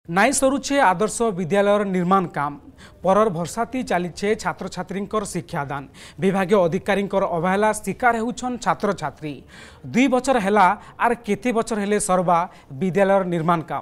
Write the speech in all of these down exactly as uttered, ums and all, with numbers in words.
नाई सरुचे आदर्श विद्यालय निर्माण काम परर भरसाती चलीचे छात्र छात्री शिक्षादान विभाग अधिकारी अवहेला शिकार होउछन छात्र छात्री दुई बचर हैला आर केते बचर हेले सरबा विद्यालय निर्माण काम।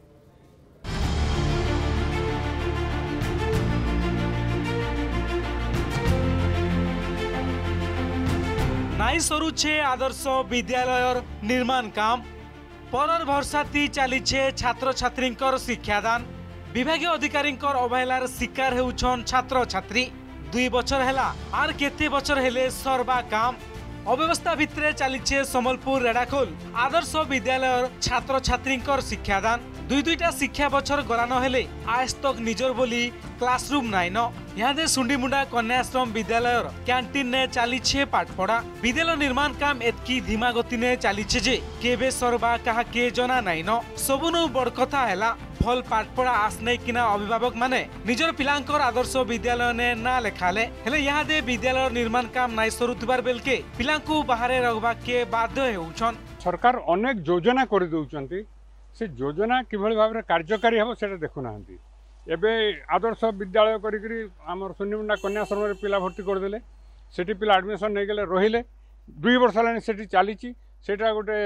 नाई सरुचे आदर्श विद्यालय निर्माण काम परर भरसाती चलीचे छात्र छात्री शिक्षादान विभाग अधिकारी अवहेलार शिकार होउछन छात्र छात्री दुई बचर हैला आर केते बचर हेले सरबा काम। अव्यवस्था भितरे चलीचे सम्बलपुर रेडाखोल आदर्श विद्यालय छात्र छात्री शिक्षादान दुई दुईटा शिक्षा बचर गलान हेले आज तक निजर बोली क्लासरूम नाइन यहाँ सुंडीमुंडा कन्याश्रम विद्यालय कैंटीन ने चलीचे पाठपढ़ा विद्यालय निर्माण काम एतकी धीमा गति ने चलीचे जे केबे सरबा कहा के जना नाइन सबुनु बड़ कथा हैला भल पाठपढ़ा आस नहीं किना अभिभावक माने निजर पिलांकर आदर्श विद्यालय ने ना लेखाले हेले यहाँ दे विद्यालय निर्माण काम नाई सरुथिबार बेलके पिलांकु बाहरे रखबा के बाध्य हेउछन। सरकार अनेक योजना कर दउचंती से योजना किभଳି भाव कार्यकारी हम से देखुना एबे आदर्श विद्यालय करी आमर सुनीमुंडा कन्याश्रम रे पिला भर्ती करदेले सेठी पिला एडमिशन नहीं गले रहिले दुई वर्ष हेलानी सेठी चलीची सेटा गोटे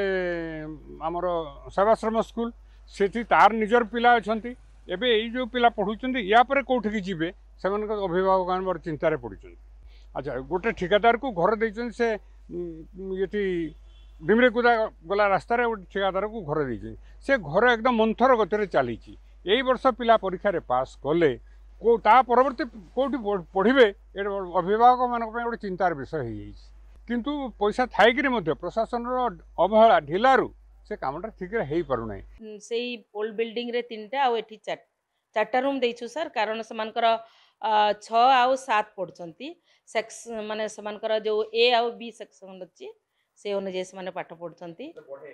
आमर सेवाश्रम स्कूल सेठी तार निजर पिला अछंती एबे एई जो पिला पढुचंती या पर कोठी की जिबे सेमान अभिभावक मान बड़ चिंतार पड़ुचंती। अच्छा गोटे ठिकादार को घर देइचंती से येठी डिमरे कुदा गला रास्ता रे ठिकादार को घर देइचंती से घर एकदम मंथर गति चलीची यही वर्ष पिला परीक्षा रे पास कले को ता परवर्ती कोठी पढ़िबे अभिभावक मान गोटे चिंतार विषय हो जाइए किंतु पैसा थाइकरी मध्य प्रशासन अवहेला ढिलारू से कामटा ठीक रे पारुना से ओल्ड बिल्डिंग रे तीनटा आ एठी चार चारटा रूम देइछु सर कारण समानकर छ आउ सात पढ़छंती सेक्स माने समानकर जो ए आउ बी सेक्शन अछि से अनुसार से पाठ पढ़छंती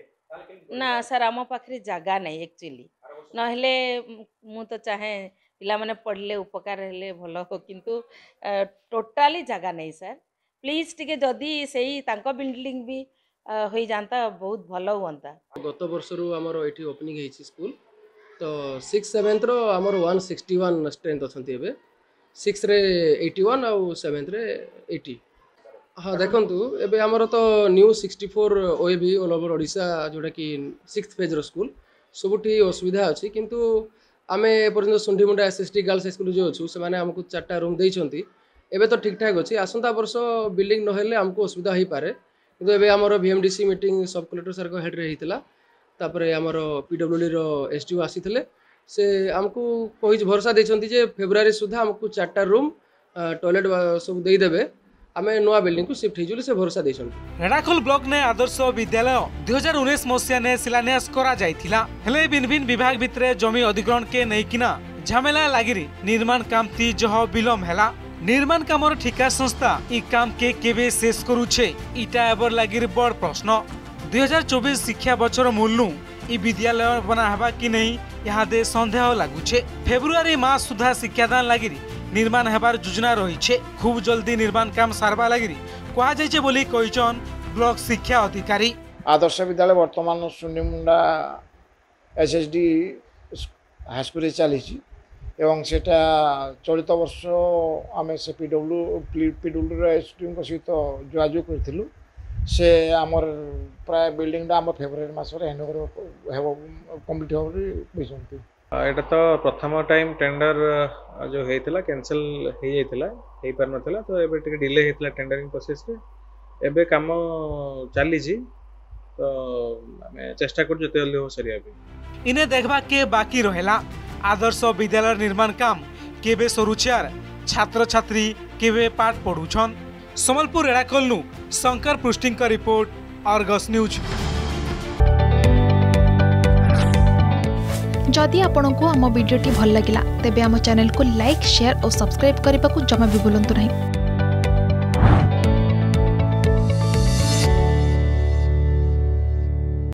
ना सर आम पाखे जगह नहीं एक्चुअली नहले मु तो चाहे पिला माने पढ़ले उपकार हेले भल हो किंतु टोटाली जगह नहीं सर प्लीज टिके जदि सेही तांको बिल्डिंग भी हो जाता बहुत भल हुआ। गत वर्ष आमर ये ओपनिंग है स्कूल तो सिक्स सेवेन्थ आमर वन सिक्सटी वन स्ट्रेंथ अच्छा एवं सिक्स रे एटी वन आउ सेवेन्थ रे एटी हाँ देखु एबे आमर तो न्यू सिक्सटी फोर ओए भी ऑल ओवर ओडिशा जोटा कि सिक्स फेज रो स्कूल सबुठी असुविधा अच्छी किंतु आमे पर्यंत सुंडीमुंडा एसएसटी गर्ल्स स्कूल जो अच्छु से माने हमको चारटा रूम देइछंती एबे तो ठीक ठाक अच्छी आसंता वर्ष बिल्डिंग नहेले हमको असुविधा हो पारे किंतु एबे आमर बीएमडीसी मीटिंग सब कलेक्टर सर को हेड रे हितला तापरे आमर पीडब्ल्यूडी रो एसटीओ आसीथिले से हमको कहि भरोसा देइछंती जे फेब्रुआरी सुधा हमको चारटा रूम टॉयलेट सब देई देबे आमे नवा बिल्डिंग को शिफ्ट हिजुले से भरोसा देछन। रेडाखोल ब्लॉक ने आदर्श विद्यालय दो हज़ार उन्नीस मसिया ने शिलान्यास करा जायथिला हेले भिन्न भिन्न विभाग भितरे जमी अधिग्रहण के नहीं किना झमेला लागिरी निर्माण काम ती जह विलम्ब हैला निर्माण कामर ठिका संस्था ई काम के केबे शेष करूछे इटा एबर लागिरी बड़ प्रश्न दो हज़ार चौबीस शिक्षा बछर मूलनु ई विद्यालय बना हबा कि नहीं यहाँ दे संदेह लागुछे फेब्रुआरी मास सुधा शिक्षादान लागिरी निर्माण हेबार योजना रही खूब जल्दी निर्माण काम सारबा लगी कहुचे बोली कहीचन ब्लॉक शिक्षा अधिकारी। आदर्श विद्यालय वर्तमान सुंडीमुंडा एसएसडी हाईस्कूल चली एवं सेटा चलित वर्ष आम से पीडब्ल्यू पीडब्ल्यू एसडीओ सहित जोगाजोग करूँ से आमर प्राय बिल्डिंग आम फेब्रुआरी मस हैंडओवर कम्प्लीट होती एटा तो प्रथम टाइम टेंडर जो होता कैंसल हो जाता हो पार नाला तो एबे टिके डिले होता टेंडरिंग प्रोसेस रे एबे काम चली तो आमे चेष्टा कर जते जल्दी हो सरिया भी इने देखबा के बाकी रहेला आदर्श विद्यालय निर्माण काम केबे सरुचार छात्र छात्री केबे पाठ पढुछन। सम्बलपुर रेडाखोलनु शंकर पृष्टिंग का रिपोर्ट आर्गस न्यूज। जदि आपंक आम भिडी भल लगा तेब आम चैनल को लाइक शेयर और सब्सक्राइब करने को जमा भी भूलु नहीं।